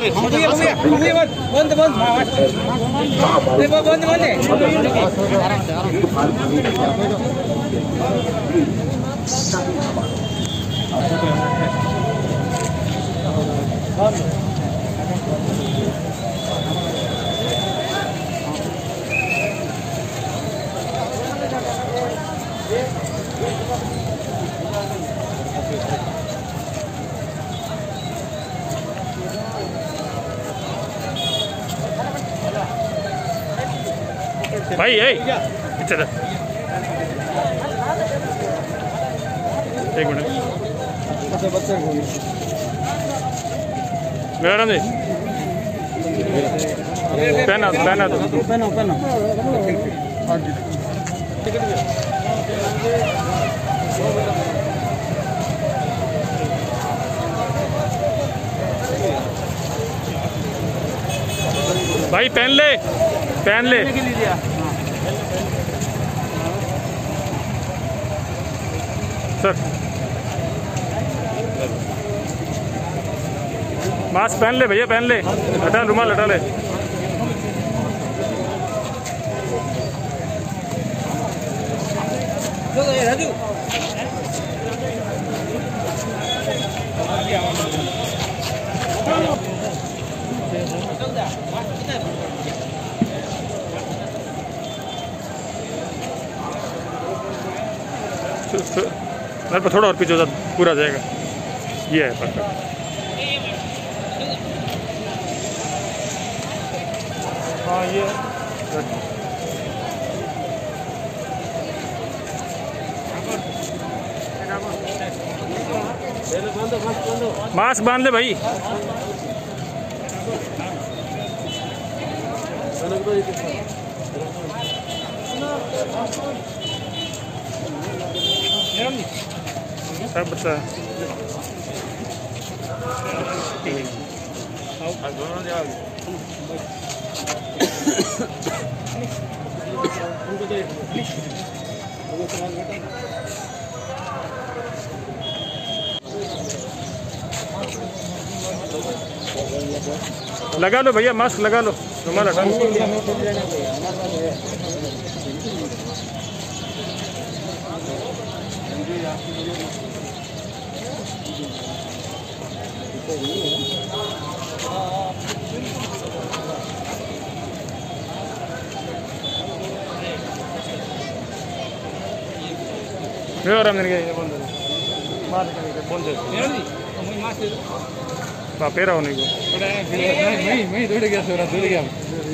भाई चल एक मिनट मैडम जी पहना भाई पहन ले सर मास्क पहन ले भैया, पहन ले, हटा रुमाल हटा ले। सर पर थोड़ा और पीछे पूरा जाएगा, ये है परफेक्ट। हाँ ये मास्क बांध ले भाई। सब बता लगा लो भैया, मास्क लगा लो, रुमाल हटा लो। पेरा होने को मैं दौड़ गया, सोरा दौड़ गया।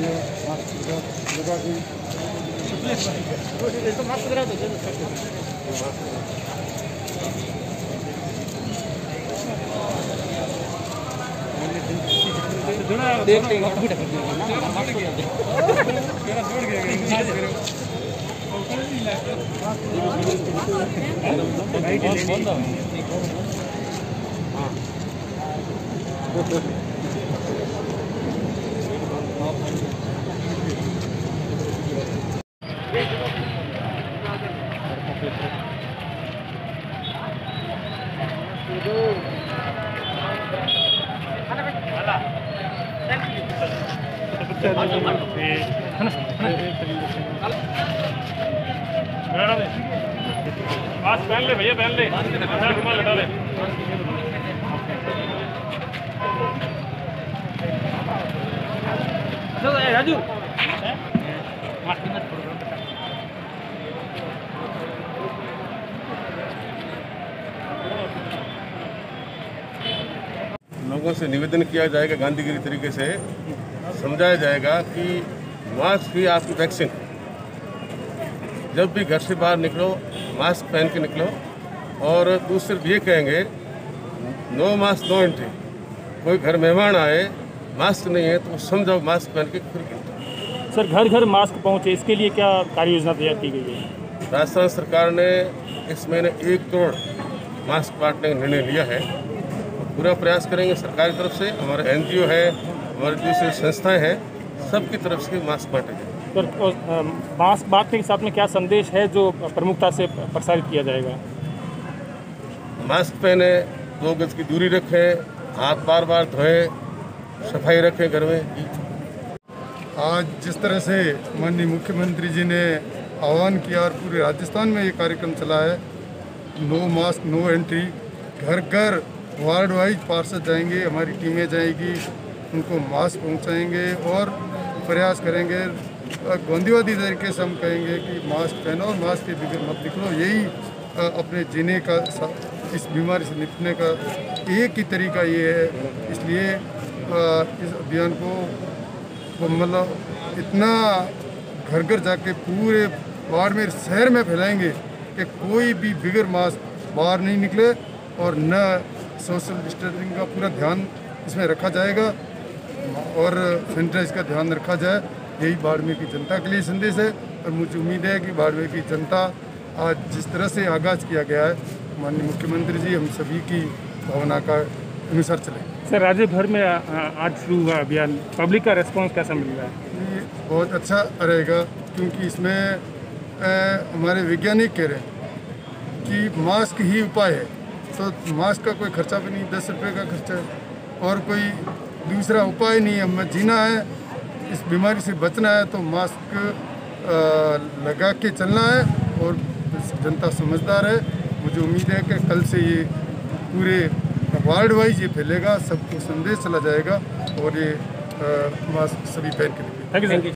मास्क पहन ले भैया, पहन ले, रुमाल हटा ले। राजू लोगों से निवेदन किया जाएगा, गांधीगिरी तरीके से समझाया जाएगा कि मास्क ही आपकी वैक्सीन। जब भी घर से बाहर निकलो मास्क पहन के निकलो। और दूसरे ये कहेंगे नो मास्क नो एंट्री। कोई घर मेहमान आए मास्क नहीं है तो समझाओ मास्क पहन के फिर। सर घर घर मास्क पहुंचे, इसके लिए क्या कार्य योजना तैयार की गई है? राजस्थान सरकार ने इस महीने 1 करोड़ मास्क बांटने का निर्णय लिया है। पूरा प्रयास करेंगे सरकार की तरफ से, हमारे NGO है, हमारी दूसरी संस्थाएं हैं, सबकी तरफ से मास्क बांटे जाए। सर मास्क बांटने के साथ में क्या संदेश है जो प्रमुखता से प्रसारित किया जाएगा? मास्क पहने, 2 गज की दूरी रखें, हाथ बार बार धोएं, सफाई रखें घर में। आज जिस तरह से माननीय मुख्यमंत्री जी ने आह्वान किया और पूरे राजस्थान में ये कार्यक्रम चला है, नो मास्क नो एंट्री, घर घर वार्ड वाइज पार्षद जाएंगे, हमारी टीमें जाएगी, उनको मास्क पहुंचाएंगे और प्रयास करेंगे गांधीवादी तरीके से हम कहेंगे कि मास्क पहनो और मास्क के बगैर मत निकलो। यही अपने जीने का, इस बीमारी से निपटने का एक ही तरीका ये है। इसलिए इस अभियान को मतलब इतना घर घर जाके पूरे वार्ड में, शहर में फैलाएंगे कि कोई भी बगैर मास्क बाहर नहीं निकले और न सोशल डिस्टेंसिंग का पूरा ध्यान इसमें रखा जाएगा और सैनिटाइज का ध्यान रखा जाए। यही बाड़मेर की जनता के लिए संदेश है और मुझे उम्मीद है कि बाड़मेर की जनता आज जिस तरह से आगाज़ किया गया है, माननीय मुख्यमंत्री जी हम सभी की भावना का अनुसार चले। सर, राज्य भर में आज शुरू हुआ अभियान, पब्लिक का रिस्पांस कैसा मिल रहा है? ये बहुत अच्छा रहेगा क्योंकि इसमें हमारे वैज्ञानिक कह रहे हैं कि मास्क ही उपाय है। तो मास्क का कोई खर्चा भी नहीं, 10 रुपये का खर्चा है और कोई दूसरा उपाय नहीं है। हमें जीना है, इस बीमारी से बचना है तो मास्क लगा के चलना है और जनता समझदार है। मुझे उम्मीद है कि कल से ये पूरे वार्ड वाइज ये फैलेगा, सबको संदेश चला जाएगा और ये मास्क सभी पहन के निकलेंगे। Thank you sir.